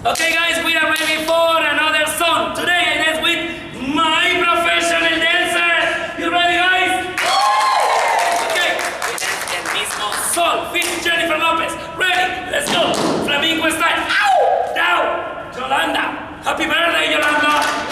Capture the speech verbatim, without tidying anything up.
Okay guys, we are ready for another song. Today I dance with my professional dancer. You ready guys? Okay, we dance el mismo sol. featJennifer Lopez. Ready? Let's go. Flamenco style. Ow! Down. Yolanda. Happy birthday, Yolanda.